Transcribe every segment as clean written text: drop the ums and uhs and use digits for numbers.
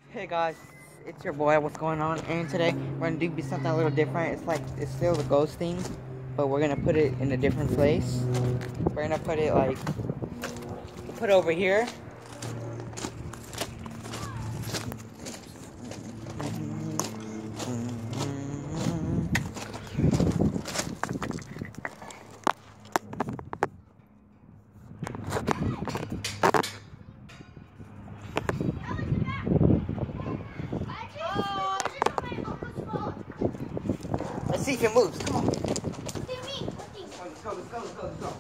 Hey guys, it's your boy. What's going on? And today we're gonna do something a little different. It's still the ghost theme, but we're gonna put it in a different place. We're gonna put it put over here. Let's see if it moves. Come on. Let's go.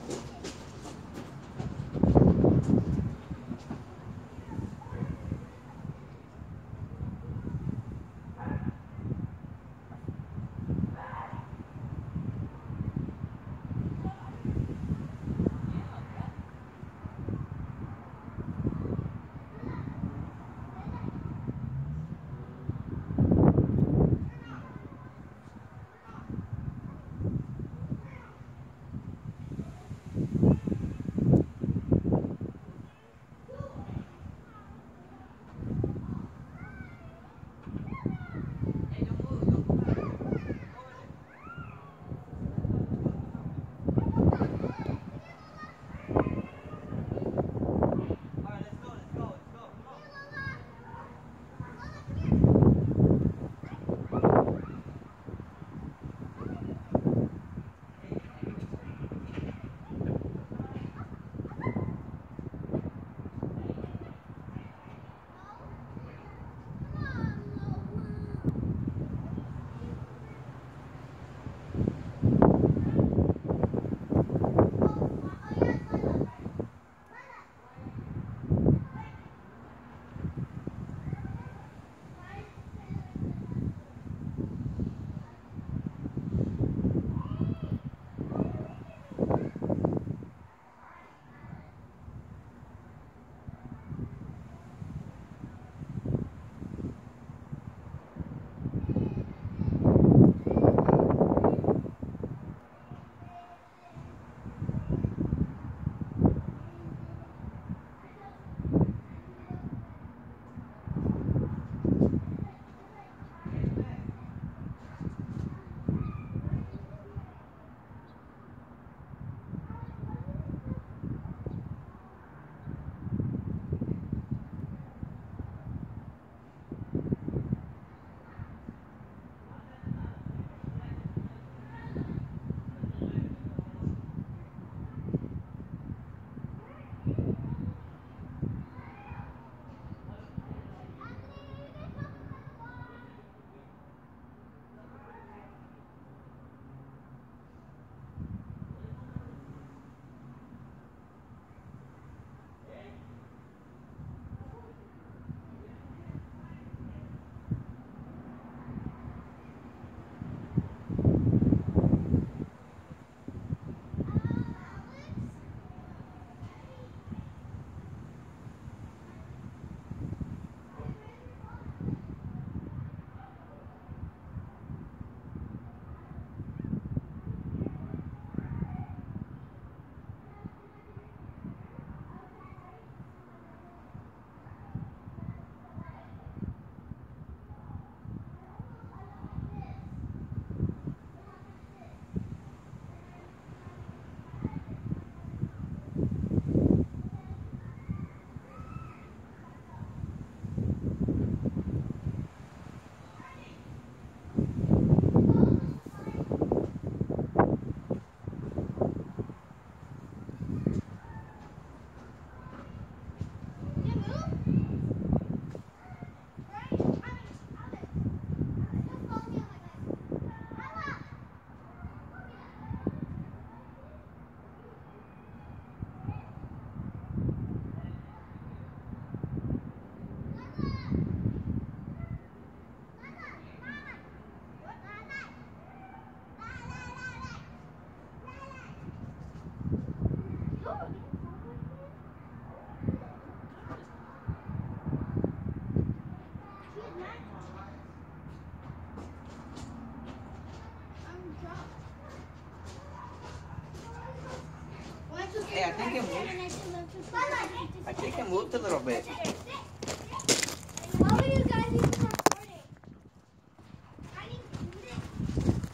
Hey, I think it moved. I think it moved a little bit. How are you guys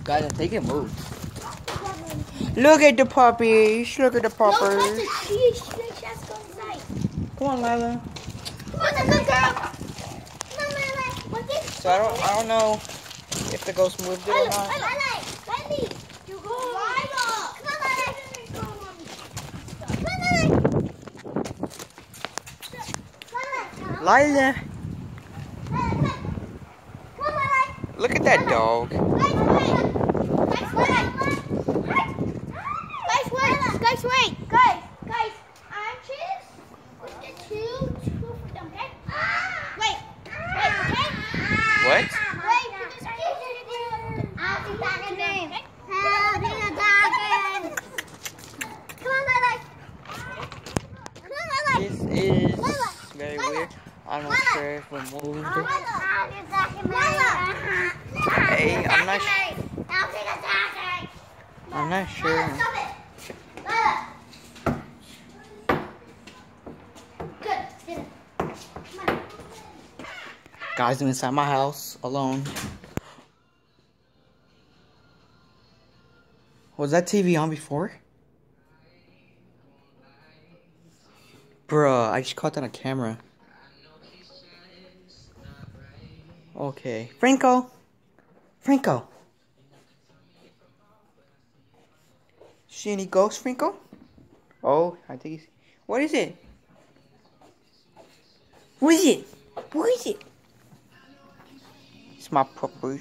Guys, I think it moved. Look at the puppies. Look at the puppers. No, that's a cheese. Let's go inside. Come on, Lila. Come on, good girl. Come on, Lila. What's this? So I don't know if the ghost moved it or not. Lila, let me. You go. Lila. Come on, Lila. Come on, Lila. Lila. Come on, Lila. Look at that dog. Guys, wait. Guys, arches. Let's get two for them, okay? Wait, okay? What? Wait, I'll be back in there. I'll be back in. Come on, Lila. This is very weird. I'm not sure if we moved. Hey, I'm not sure. Guys, I'm inside my house alone. Was that TV on before? Bruh, I just caught that on camera. Okay. Franco! See any ghosts, Franco? Oh, I think he's... What is it? What is it? It's my puppers.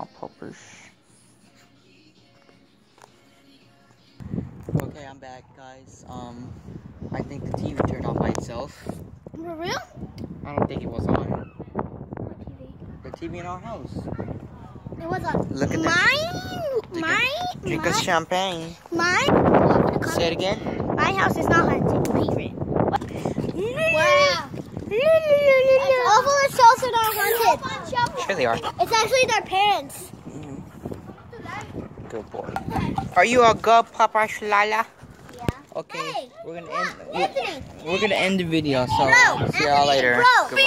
Okay, I'm back, guys. I think the TV turned on by itself. For real? I don't think it was on. What TV? The TV in our house. It was on. Look at Drink a champagne. Mine? Say it again. My house is not haunted, period. Wow. All of the shelves are not haunted. Sure they are. It's actually their parents. Good boy. Are you a good papa, Lila? Yeah. Okay, Hey, we're gonna Anthony. end the video. So Bro, see y'all later. Bro.